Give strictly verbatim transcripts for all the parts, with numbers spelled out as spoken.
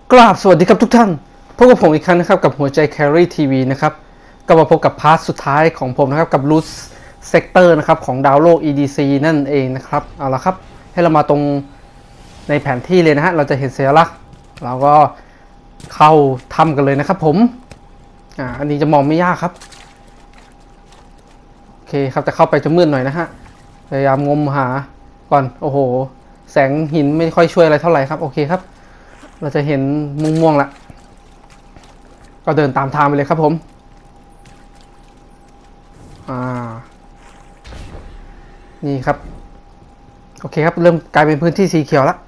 กราบสวัสดีครับทุกท่านพบกับผมอีกครั้งนะครับกับหัวใจแครี่ทีวีนะครับก็มาพบกับพาร์ทสุดท้ายของผมนะครับกับ Loot Sector นะครับของดาวโลก อี ดี ซี นั่นเองนะครับเอาละครับให้เรามาตรงในแผนที่เลยนะฮะเราจะเห็นสัญลักษณ์เราก็เข้าถ้ำกันเลยนะครับผมอ่าอันนี้จะมองไม่ยากครับโอเคครับจะเข้าไปจะมืดหน่อยนะฮะพยายามงมหาก่อนโอ้โหแสงหินไม่ค่อยช่วยอะไรเท่าไหร่ครับโอเคครับเราจะเห็นม่วงๆละก็เดินตามทางไปเลยครับผมอ่านี่ครับโอเคครับเริ่มกลายเป็นพื้นที่สีเขียวแล้ว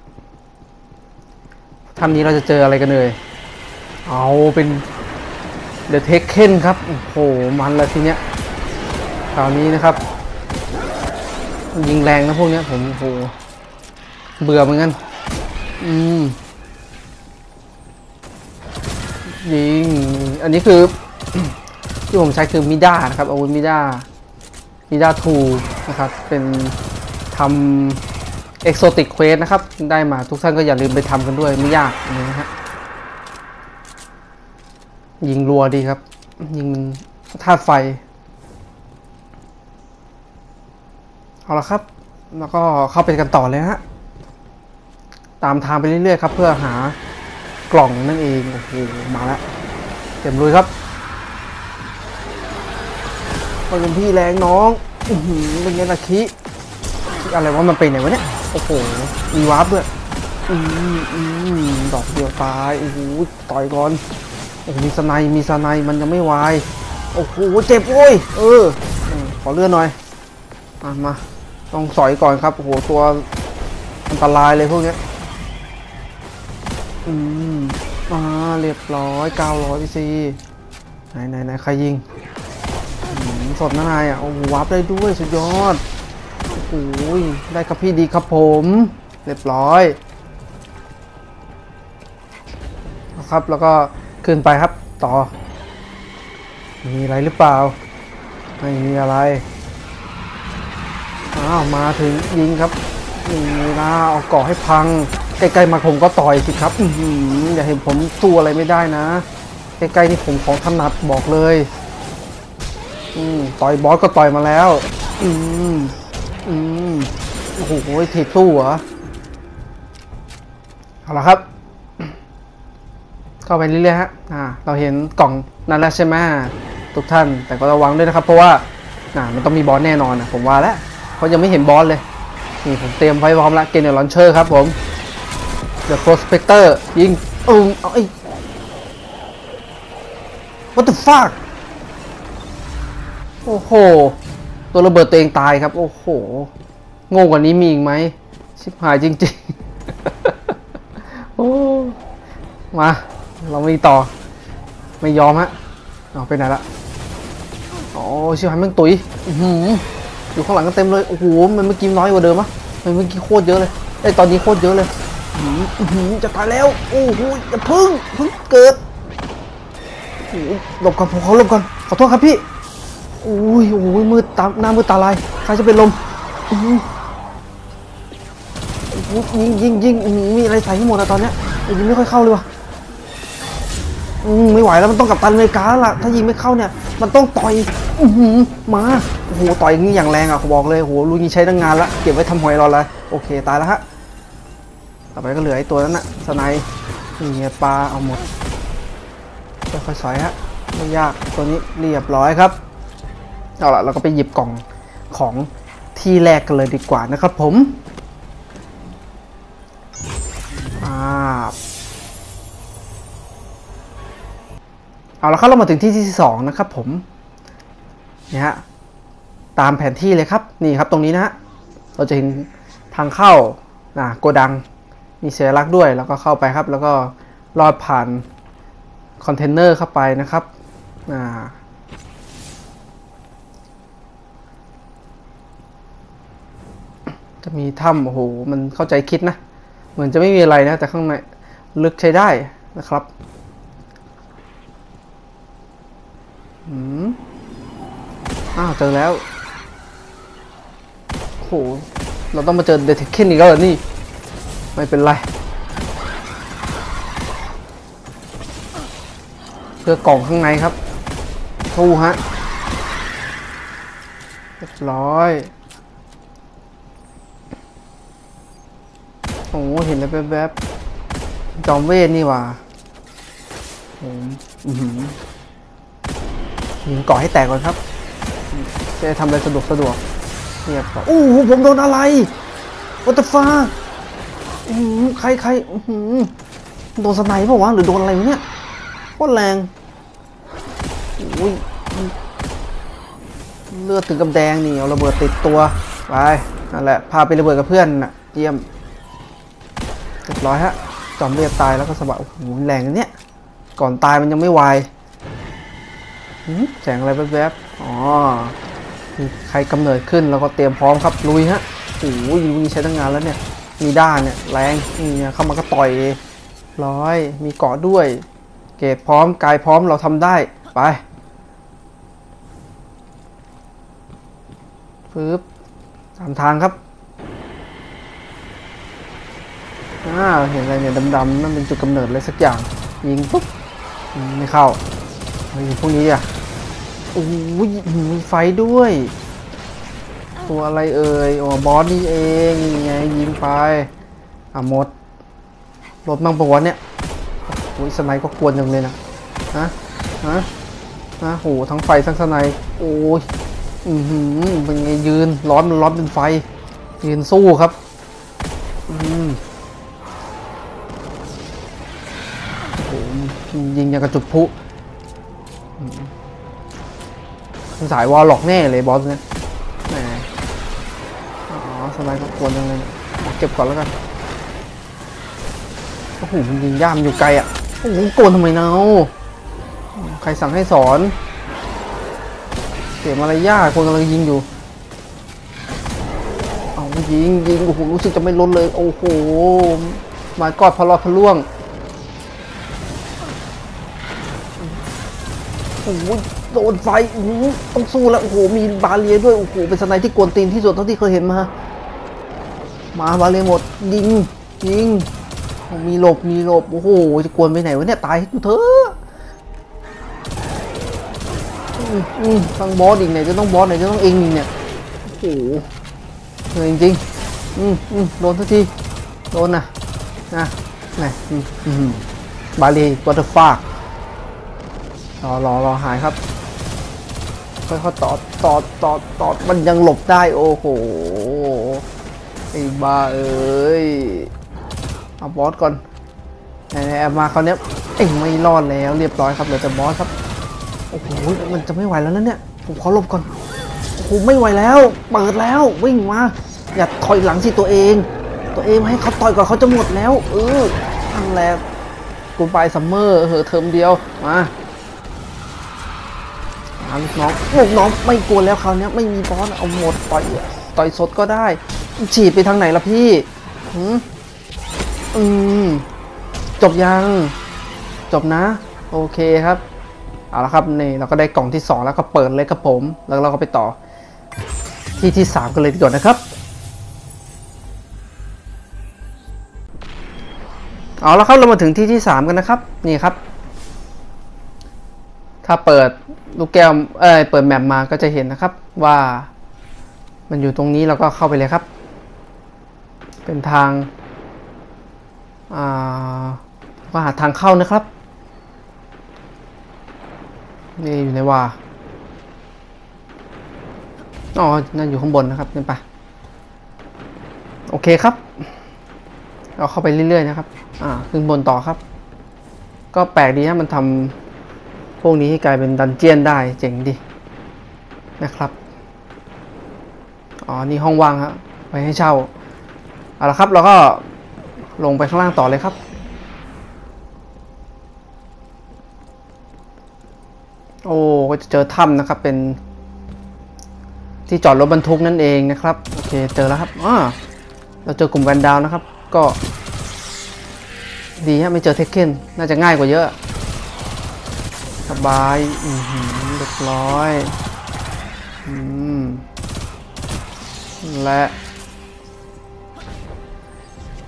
ถ้ำนี้เราจะเจออะไรกันเลยเอาเป็นเดอะเทคเคนครับโอ้โหมันละทีเนี้ยคราวนี้นะครับยิงแรงนะพวกเนี้ยผมโอ้โหเบื่อเหมือนกันอืมยิงอันนี้คือ ที่ผมใช้คือมิด้านะครับอาวุธมิด้ามิด้าทูนะครับเป็นทำเอ็กโซติกเควสนะครับได้มาทุกท่านก็อย่าลืมไปทำกันด้วยไม่ยากนะฮะยิงรัวดีครับยิงธาตุไฟเอาละครับแล้วก็เข้าไปกันต่อเลยฮะตามทางไปเรื่อยๆครับเพื่อหากล่องนั่นเองโอ้โหมาแล้วเต็มลุยครับเป็นพี่แรงน้องอือหือเป็นไงล่ะคิอะไรวะมันไปไหนวะเนี่ยโอ้โหมีวาร์ปด้วยอืมอืมดอกเดียวตายโอ้โหต่อยก่อนโอ้โหมีสไนมีสไนมันยังไม่วายโอ้โหเจ็บโอ้ยเออขอเลื่อนหน่อยมามาต้องสอยก่อนครับโอ้โหตัวอันตรายเลยพวกนี้อืมมาเรียบร้อยเก้าร้อยซีไหนไหนไหนใครยิงสดนะนายอ่ะโอ้โหวาร์ปได้ด้วยสุดยอดโอ้โหได้ครับพี่ดีครับผมเรียบร้อยนะครับแล้วก็ขึ้นไปครับต่อมีอะไรหรือเปล่าไม่มีอะไรอ้าวมาถึงยิงครับนี่นะเอาเกาะให้พังใกล้ๆมาผมก็ต่อยสิครับอืออย่าเห็นผมสู้อะไรไม่ได้นะใกล้ๆนี่ผมของถนัดบอกเลยอืมต่อยบอสก็ต่อยมาแล้วอืมอืมโอ้โหถีบสู้เหรอเอาละครับเข้าไปเรื่อยๆฮะอ่าเราเห็นกล่องนั่นแล้วใช่ไหมทุกท่านแต่ก็ระวังด้วยนะครับเพราะว่าอ่ามันต้องมีบอสแน่นอนนะผมว่าแล้วเพราะยังไม่เห็นบอสเลยนี่ผมเตรียมไว้พร้อมแล้วเกนเนอร์ลอนเชอร์ครับผมเดอะโปรสเปกเตอร์ยิงอืมเอาไอ้ what the fuckโอ้โหตัวระเบิดตัวเองตายครับโอ้โหงงกว่านี้มีอีกไหมชิบหายจริงๆโอ้มาเราไม่ต่อไม่ยอมฮะเอาไปไหนละโอ้ชิบหายมันตุ๋ยอยู่ข้างหลังกันเต็มเลยโอ้โหมันเมื่อกี้น้อยกว่าเดิมอะมันเมื่อกี้โคตรเยอะเลยไอ้ตอนนี้โคตรเยอะเลยจะตายแล้วโอ้โหอย่าพึ่งพึ่งเกิดหลบก่อนผมเขาหลบก่อนขอโทษครับพี่อุ้ยโอ้ยมืดตาหน้ามืดตาลายใครจะเป็นลมยิงยิงยิงมีอะไรใส่ให้หมดอะตอนเนี้ยยิงไม่ค่อยเข้าเลยวะไม่ไหวแล้วมันต้องกับตันอเมริกาล่ะถ้ายิงไม่เข้าเนี่ยมันต้องต่อยมาโอ้โหต่อยอย่างนี้อย่างแรงอ่ะบอกเลยโอ้โหลุยใช้ตั้งงานละเก็บไว้ทำหอยรอเลยโอเคตายแล้วฮะต่อไปก็เหลือไอ้ตัวนั้นน่ะสไนนี่ปลาเอาหมดค่อยๆสอยฮะไม่ยากตัวนี้เรียบร้อยครับเอาล่ะเราก็ไปหยิบกล่องของที่แรกกันเลยดีกว่านะครับผมอ่าเอาละครับเรามาถึงที่ที่สองนะครับผมเนี่ยฮะตามแผนที่เลยครับนี่ครับตรงนี้นะฮะเราจะเห็นทางเข้าอ่าโกดังมีสัญลักษณ์ด้วยแล้วก็เข้าไปครับแล้วก็ลอดผ่านคอนเทนเนอร์เข้าไปนะครับอ่าจะมีถ้ำโอ้โหมันเข้าใจคิดนะเหมือนจะไม่มีอะไรนะแต่ข้างในลึกใช้ได้นะครับอืมอ้าวเจอแล้วโอ้โหเราต้องมาเจอเดอะเทคเคนอีกแล้วเหรอนี่ไม่เป็นไรเพื่อกล่องข้างในครับสู้ฮะเรียบร้อยโอ้เห็นแล้วแวบๆจอมเวทนี่ว่ะผมยิงเกาะให้แตกก่อนครับจะทำอะไรสะดวกสะดวกเรียบร้อยโอ้โหผมโดนอะไรวัตถุฟ้าใครใครโดนสไนเปอร์วะหรือโดนอะไรเนี่ยโคตรแรงโอ้ยเลือดถึงกับแดงนี่เอาระเบิดติดตัวไปนั่นแหละพาไประเบิดกับเพื่อนน่ะเยี่ยมเรียบร้อยฮะจอมเลือดตายแล้วก็สะบัดโอ้โหแรงอันเนี้ยก่อนตายมันยังไม่วายแสงอะไรแวบๆอ๋อมีใครกำเนิดขึ้นเราก็เตรียมพร้อมครับลุยฮะโอ้โหยิงใช้ตั้งงานแล้วเนี่ยมีด้านเนี่ยแรงนี่เข้ามาก็ต่อยร้อยมีเกาะด้วยเกรดพร้อมกายพร้อมเราทำได้ไปปึ๊บตามทางครับอ่าเห็นอะไรเนี่ยดำๆนั่นเป็นจุดกำเนิดอะไรสักอย่างยิงปุ๊บไม่เข้ายิงพวกนี้อ่ะโอ้ยมีไฟด้วยตัวอะไรเอ่ยอ๋อบอสนี่เองไงยิงไปอ่ะหมดรถมั่งปะวะเนี่ยโอ้ยสไนก็กวนจังเลยนะฮะฮะฮะโหทั้งไฟทั้งสไนโอ้ยอือหือเป็นไงยืนร้อนมันร้อนเป็นไฟยืนสู้ครับอืมโอ้ยิงอย่างกระจุกพุสายวอลล็อกแน่เลยบอสเนี่ยแหมอ๋อสไนก็กวนจังเลยเก็บก่อนแล้วกันโอ้โหมันยิงย่ามอยู่ไกลอ่ะโอ้โหโกนทำไมเนาใครสั่งให้สอนเสียมารยาทคนกำลังยิงอยู่เอายิงยิงโอ้โหรู้สึกจะไม่ล้นเลยโอ้โหมากอดพลอดพล่วงโอ้โหโดนไฟต้องสู้แล้วโอ้โหมีบาเรียด้วยโอ้โหเป็นสไนที่กวนตีนที่สุดเท่าที่เคยเห็นมามาบาเรียหมดยิงยิงมีหลบมีหลบโอ้โหจะกวนไปไหนวะเนี่ยตายให้กูเถอะอืมทั้งบอสอีกไหนจะต้องบอสไหนจะต้องเองเนี่ยโอ้โหเหนื่อยจริงๆอืมอืมโดนทุกทีโดนนะนะไหนอืมบาเรียวัตถุฟ้ารอรอรอหายครับค่อยๆต่อต่อต่อต่อมันยังหลบได้โอ้โหไอ้บ้าเอ้ยเอาบอสก่อนไหนๆมาคราวนี้เอ็งไม่รอดแล้วเรียบร้อยครับเหลือแต่บอสครับโอ้โหมันจะไม่ไหวแล้วนะเนี่ยผมขอหลบก่อนโอ้โหไม่ไหวแล้วเปิดแล้ววิ่งมาอย่าถอยหลังสิตัวเองตัวเองให้เขาต่อยก่อนเขาจะหมดแล้วเออทั้งแหละกูไปซัมเมอร์เหอะเทอมเดียวมาลูกน้องลูกน้องไม่กลัวแล้วคราวนี้ไม่มีบอสเอาหมดต่อยต่อยสดก็ได้ฉีดไปทางไหนล่ะพี่อืมอืมจบยังจบนะโอเคครับเอาละครับนี่เราก็ได้กล่องที่สองแล้วก็เปิดเลยครับผมแล้วเราก็ไปต่อที่ที่สามกันเลยดีกว่านะครับเอาละครับเรามาถึงที่ที่สามกันนะครับนี่ครับถ้าเปิดลูกแก้วเอ้ยเปิดแมปมาก็จะเห็นนะครับว่ามันอยู่ตรงนี้เราก็เข้าไปเลยครับเป็นทางอ่าก็หาทางเข้านะครับนี่อยู่ในว่าอ๋อนั่นอยู่ข้างบนนะครับนี่ไปโอเคครับเราเข้าไปเรื่อยๆนะครับอ่าขึ้นบนต่อครับก็แปลกดีนะมันทำพวกนี้ให้กลายเป็นดันเจียนได้เจ๋งดีนะครับอ๋อนี่ห้องว่างครับไว้ให้เช่าเอาละครับเราก็ลงไปข้างล่างต่อเลยครับโอ้ก็จะเจอถ้ำนะครับเป็นที่จอดรถบรรทุกนั่นเองนะครับโอเคเจอแล้วครับอ่าเราเจอกลุ่มแวนดาวนะครับก็ดีฮะไม่เจอเทคเคนน่าจะง่ายกว่าเยอะสบายอืมเรียบร้อยอืมและ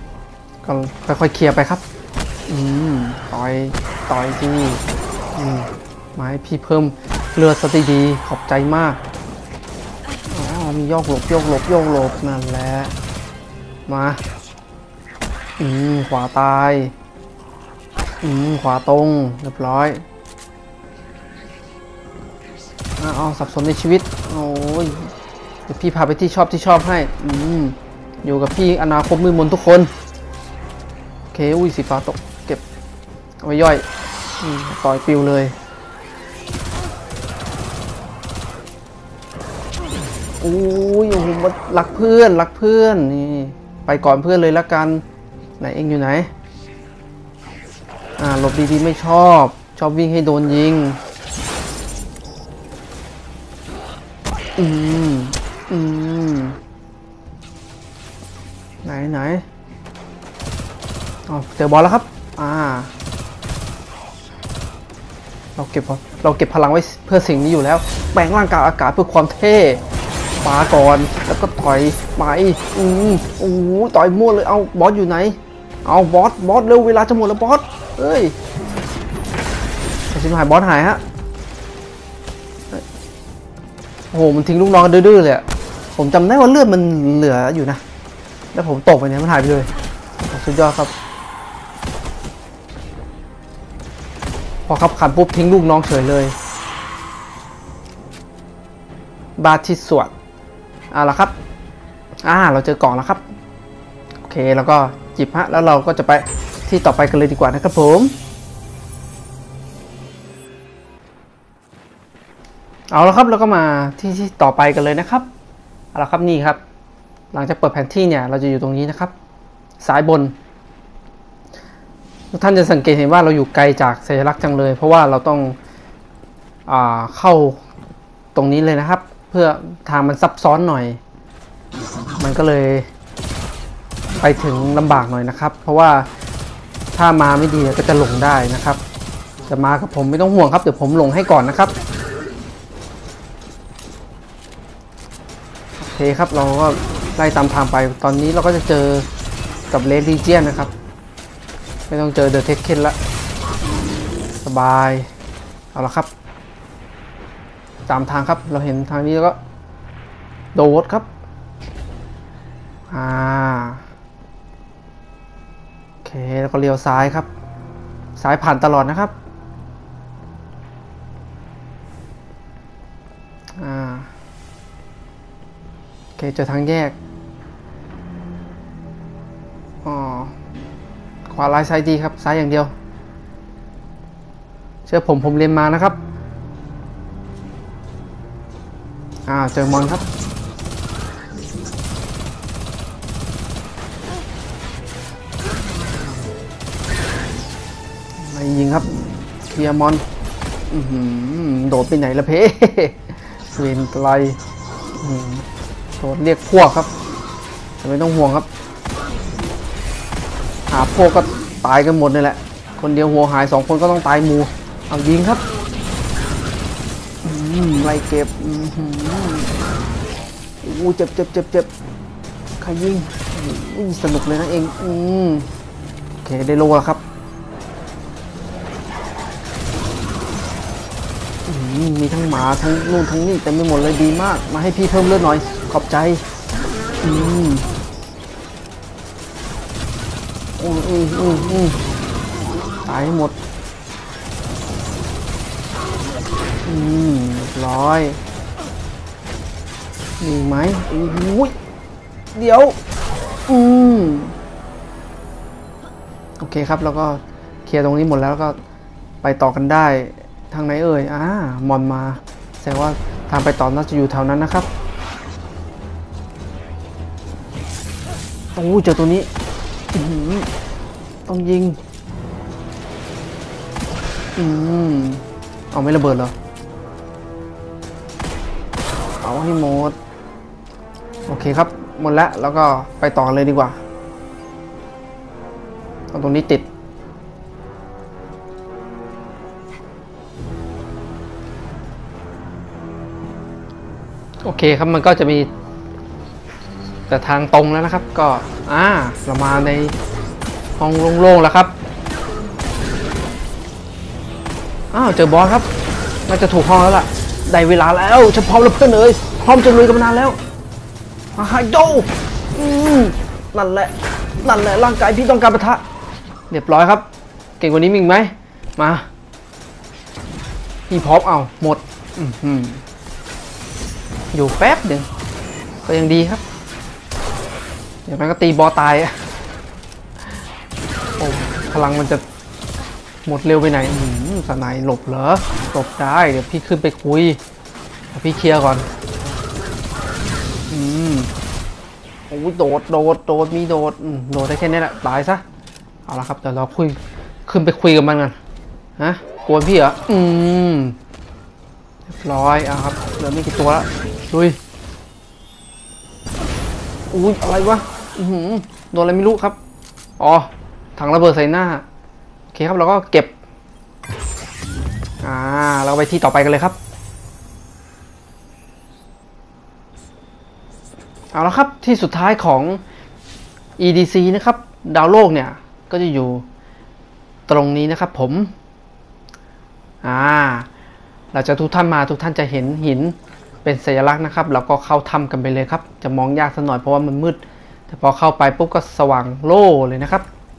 ก็ค่อยๆเคลียร์ไปครับอืมต่อยต่อยที่อืมมาให้พี่เพิ่มเลือดสติดีขอบใจมากอ๋อมีโยกหลบโยกหลบโยกหลบนั่นแหละมาอืมขวาตายอืมขวาตรงเรียบร้อยอ้าวสับสนในชีวิตโอ้ยเดี๋ยวพี่พาไปที่ชอบที่ชอบให้อืมอยู่กับพี่อนาคตมือมนทุกคนโอเคอุ้ยสีฟ้าตกเก็บเอาไว้ย่อยอืมต่อยปิวเลยอุ้ยโอ้โหรักเพื่อนรักเพื่อนนี่ไปก่อนเพื่อนเลยละกันไหนเองอยู่ไหนอ่าหลบดีๆไม่ชอบชอบวิ่งให้โดนยิงอืมอืมไหนไหนอ๋อเจอบอลแล้วครับอ่าเราเก็บเราเก็บพลังไว้เพื่อสิ่งนี้อยู่แล้วแปลงร่างกายอากาศเพื่อความเท่ปาก่อนแล้วก็ต่อยไปอืมโอ้ต่อยมั่วเลยเอาบอสอยู่ไหนเอาบอสบอสเร็วเวลาจะหมดแล้วบอสเอ้ยชิบหายบอสหายฮะโอ้โหมันทิ้งลูกน้องดื้อๆเลยผมจำได้ว่าเลือดมันเหลืออยู่นะแล้วผมตกไปเนี่ยมันหายไปเลยสุดยอดครับพอขับขันปุ๊บทิ้งลูกน้องเฉยเลยบาที่สวดเอาละครับอ่าเราเจอกล่องแล้วครับโอเคแล้วก็จิบฮะแล้วเราก็จะไปที่ต่อไปกันเลยดีกว่านะครับผมเอาละครับแล้วก็มาที่ที่ต่อไปกันเลยนะครับเอาละครับนี่ครับหลังจากเปิดแผนที่เนี่ยเราจะอยู่ตรงนี้นะครับซ้ายบนทุกท่านจะสังเกตเห็นว่าเราอยู่ไกลจากสัญลักษณ์จังเลยเพราะว่าเราต้องอ่าเข้าตรงนี้เลยนะครับเพื่อทางมันซับซ้อนหน่อยมันก็เลยไปถึงลำบากหน่อยนะครับเพราะว่าถ้ามาไม่ดีก็จะหลงได้นะครับจะมากับผมไม่ต้องห่วงครับเดี๋ยวผมหลงให้ก่อนนะครับโอเคครับเราก็ไล่ตามทางไปตอนนี้เราก็จะเจอกับเลดลีเจียนนะครับไม่ต้องเจอเดอะเทคเคนละสบายเอาละครับตามทางครับเราเห็นทางนี้แล้วก็โดดครับอ่าโอเคแล้วก็เลี้ยวซ้ายครับซ้ายผ่านตลอดนะครับอ่าโอเคเจอทางแยกอ๋อขวาลายซ้ายดีครับซ้ายอย่างเดียวเชื่อผมผมเรียนมานะครับอ่าเจอมอนครับไม่ยิงครับเคลียร์มอนอือโดดไปไหนละเพ่เวนไกลโดดเรียกพวกครับแต่ไม่ต้องห่วงครับหาพวกก็ตายกันหมดเลยแหละคนเดียวหัวหายสองคนก็ต้องตายหมู่เอายิงครับไล่เก็บอู้เจ็บเจ็บเจ็บเจ็บใครยิงสนุกเลยนะเองอืมโอเคได้โลแล้วครับมีทั้งหมาทั้งนู่นทั้งนี่เต็มไปหมดเลยดีมากมาให้พี่เพิ่มเลือดหน่อยขอบใจอืมอืมอืมอืมอืมตายหมดอืมร้อยมีไหมโอ้ยเดี๋ยวอืมโอเคครับแล้วก็เคลียร์ตรงนี้หมดแล้วก็ไปต่อกันได้ทางไหนเอ่ยอ่ามอนมาแสดงว่าทางไปต่อน่าจะอยู่แถวนั้นนะครับโอ้เจอตัวนี้ต้องยิงอืมเอาไม่ระเบิดเหรอเอาให้หมดโอเคครับหมดแล้วแล้วก็ไปต่อกันเลยดีกว่าเอาตรงนี้ติดโอเคครับมันก็จะมีแต่ทางตรงแล้วนะครับก็อ่าเรามาในห้องโล่งๆแล้วครับอ้าวเจอบอสครับน่าจะถูกห้องแล้วล่ะได้เวลาแล้วฉันพร้อมแล้วเพื่อนเอ้ยพร้อมจะลุยกันมานานแล้วมาไฮโดอืมนั่นแหละนั่นแหละร่างกายพี่ต้องการปะทะเรียบร้อยครับเก่งกว่านี้มีอีกไหมมาพี่พร้อมเอาหมดอืมอยู่แป๊บหนึ่งก็ยังดีครับเดี๋ยวมันก็ตีบอตายอะโอ้พลังมันจะหมดเร็วไปไหนสนายหลบเหรอหลบได้เดี๋ยวพี่ขึ้นไปคุยพี่เคลียร์ก่อนอืมโอ้ยโดดโดดโดดมีโดดโดดได้แค่นี้แหละตายซะเอาละครับเดี๋ยวเราคุยขึ้นไปคุยกับมันกันฮะกวนพี่เหรออืมเรียบร้อยเอาครับเหลือไม่กี่ตัวละลุยอุ้ยอะไรวะอือโดนอะไรไม่รู้ครับอ๋อถังระเบิดใส่หน้าโอเคครับเราก็เก็บอ่าเราไปที่ต่อไปกันเลยครับเอาละครับที่สุดท้ายของ อี ดี ซี นะครับดาวโลกเนี่ยก็จะอยู่ตรงนี้นะครับผมอ่าเราจะทุกท่านมาทุกท่านจะเห็นหินเป็นสัญลักษณ์นะครับเราก็เข้าถ้ำกันไปเลยครับจะมองยากสักหน่อยเพราะว่ามันมืดแต่พอเข้าไปปุ๊บก็สว่างโล่เลยนะครับ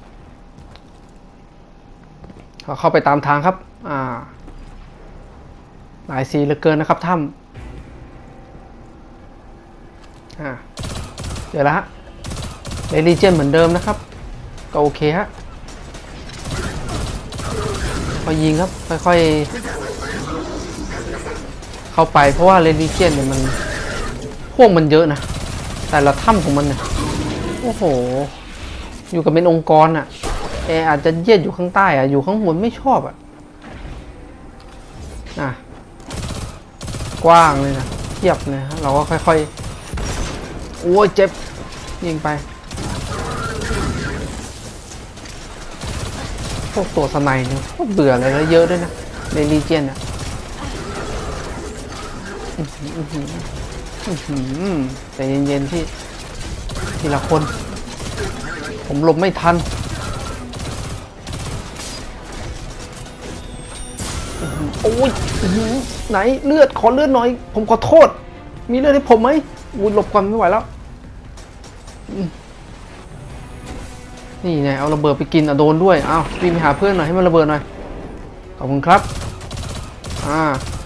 เราเข้าไปตามทางครับอ่าหลายสีเหลือเกินนะครับถ้ำอ่าเดี๋ยวละฮะเรลิเจนเหมือนเดิมนะครับก็โอเคฮะค่อยยิงครับค่อยๆเข้าไปเพราะว่าเรลิเจนเนี่ยมันพวกมันเยอะนะแต่ละถ้ำของมันเนี่ยโอ้โหอยู่กับเป็นองค์กรอ่ะแออาจจะเยียดอยู่ข้างใต้อ่ะอยู่ข้างบนไม่ชอบอ่ะอ่ะกว้างเลยนะเทียบเลยฮะเราก็ค่อยๆโอ้ยเจ็บยิงไปพวกตัวสไนเนี่ยพวกเบื่ออะไรแล้วเยอะด้วยนะในลีเจียนอ่ะแต่เย็นๆที่ทีละคนผมหลบไม่ทันโอ้ยไหนเลือดขอเลือดหน่อยผมขอโทษมีเลือดให้ผมไหมอุ้ยหลบก่อนไม่ไหวแล้วนี่ไงเอาระเบิดไปกินอ่ะโดนด้วยอ้าววิ่งไปหาเพื่อนหน่อยให้มันระเบิดหน่อยขอบคุณครับอ่า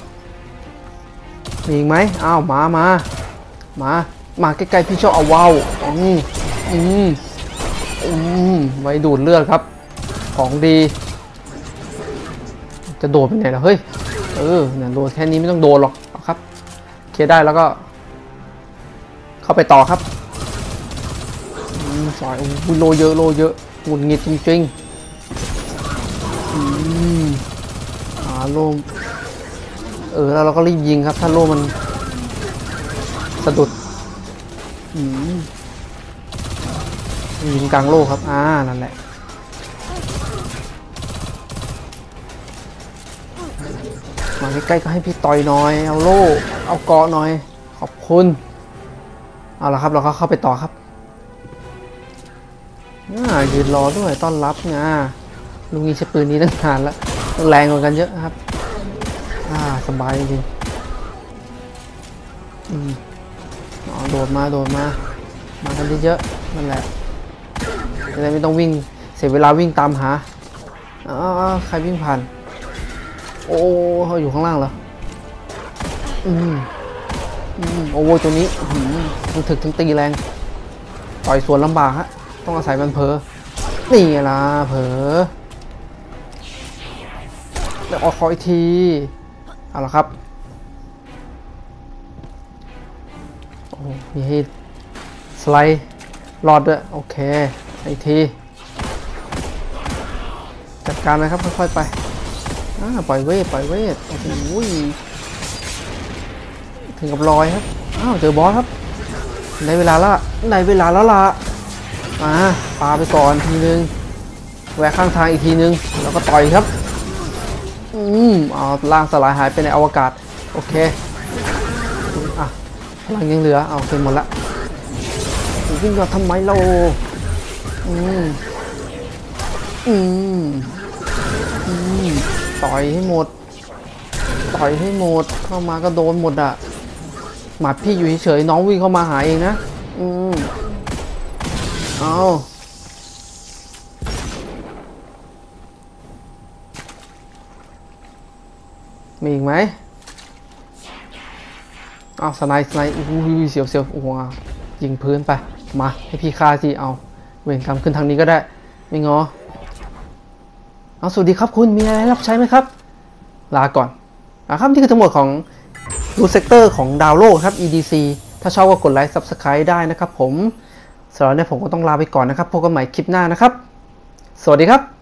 มีอีกไหมอ้าวมามามามาใกล้ๆพี่ชอบเอาว้าวอืมอืมอืมไว้ดูดเลือดครับของดีจะโดดไปไหนล่ะเฮ้ยเออเนี่ยโดดแค่นี้ไม่ต้องโดดหรอกครับเคลียร์ได้แล้วก็เข้าไปต่อครับสอยโอ้โลเยอะโลเยอะหงุดหงิดจริงๆอืมอ่าโลมเออแล้วเราก็รีบยิงครับถ้าโลมันสะดุดอืมยิงกลางโลครับอ่านั่นแหละมาใกล้ๆก็ให้พี่ต่อยหน่อยเอาโล่เอาเกาะหน่อยขอบคุณเอาละครับเราก็เข้าไปต่อครับยืนรอด้วยต้อนรับไงลุงนี้ใช้ปืนนี้ตั้งนานแล้วแรงกว่ากันเยอะครับอ่าสบายจริงอืมอ๋อโดดมาโดดมามากันเยอะๆนั่นแหละจะได้ไม่ต้องวิ่งเสียเวลาวิ่งตามหาอ๋อใครวิ่งผ่านโอ้เขาอยู่ข้างล่างเหรออืมอืมโอ้ยตัวนี้ทั้งถึกทั้งตีแรงต่อยสวนลำบากฮะต้องอาศัยมันเผลอนี่ล่ะเผลอแล้วออกคอยทีเอาละครับโอ้มีให้สไลด์รอดด้วยโอเคอีกทีจัดการเลยครับค่อยๆไปอ่าปล่อยเวทปล่อยเวทโอ้โหถึงกับลอยครับอ้าวเจอบอสครับในเวลาละในเวลาแล้วล่ะมาปาไปก่อนทีนึงแวะข้างทางอีกทีนึงแล้วก็ต่อยครับอืมเอาล่างสลายหายไปในอวกาศโอเคอ่ะพลังยังเหลือเอาเป็นหมดละวิ่งมาทำไมเราอืมอืมอืมต่อยให้หมดต่อยให้หมดเข้ามาก็โดนหมดอ่ะหมัดพี่อยู่เฉยๆน้องวิ่งเข้ามาหาเองนะอืมเอามีอีกไหมเอาสไนส์สไนส์อุ้ยเสียวเสียวโอ้โหยิงพื้นไปมาให้พี่ฆ่าสิเอาเวรกรรมขึ้นทางนี้ก็ได้ไม่งอเอาสวัสดีครับคุณมีอะไรรับใช้ไหมครับลาก่อนนะครับนี่คือทั้งหมดของรูทเซกเตอร์ของดาวโลกครับ อี ดี ซี ถ้าชอบก็กดไลค์ ซับสไครบ์ ได้นะครับผมสำหรับเนี่ยผมก็ต้องลาไปก่อนนะครับพบกันใหม่คลิปหน้านะครับสวัสดีครับ